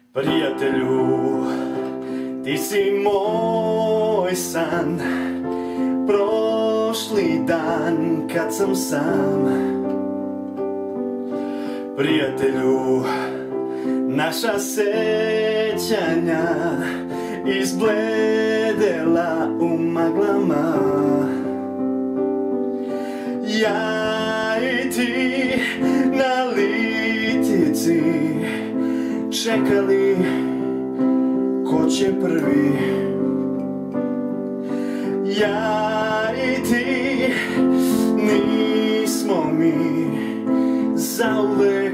Prijatelju, ti si moj san, prošli dan kad sam sam. Prijatelju, naša sećanja izbledela u maglama. Ja i ti na litici čekali ko će prvi. Ja i ti nismo mi zauvek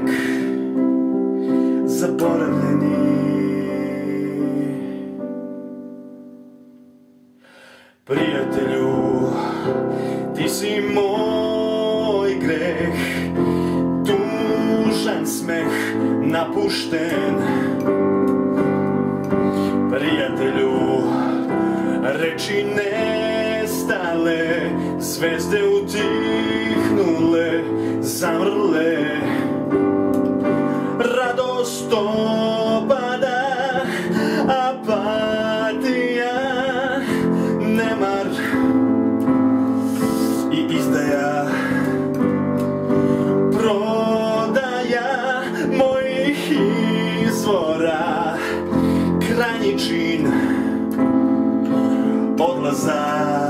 zaboravljeni. Prijatelju, ti si moj greh, tužan smeh napušten. Prijatelju, reči nestale, zvezde utihnule, zamrle. Radost opada, apatija, nemar i izdaja. Prodaja mojih izvora, krajnji čin, odlazak.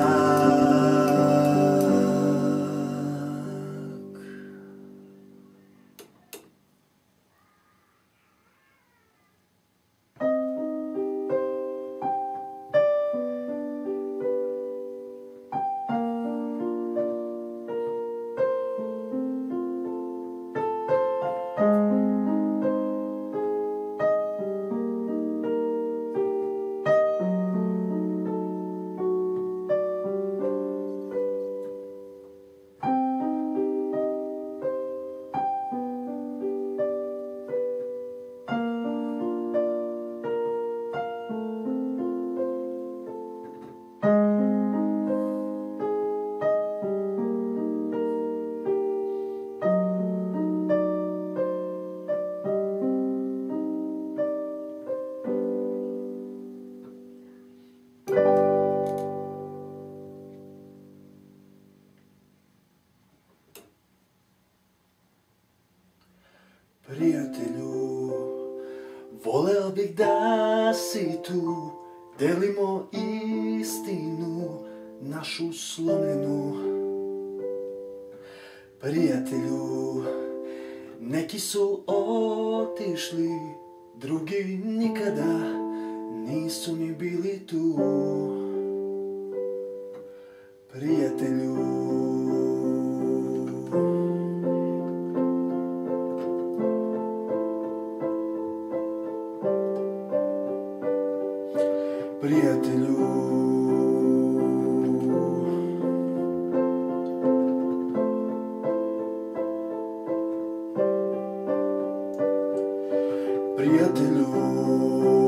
Prijatelju, voleo bih da si tu, delimo istinu našu slomljenu. Prijatelju, neki su otišli, drugi nikada nisu ni bili tu. Prijatelju, prijatelju, prijatelju.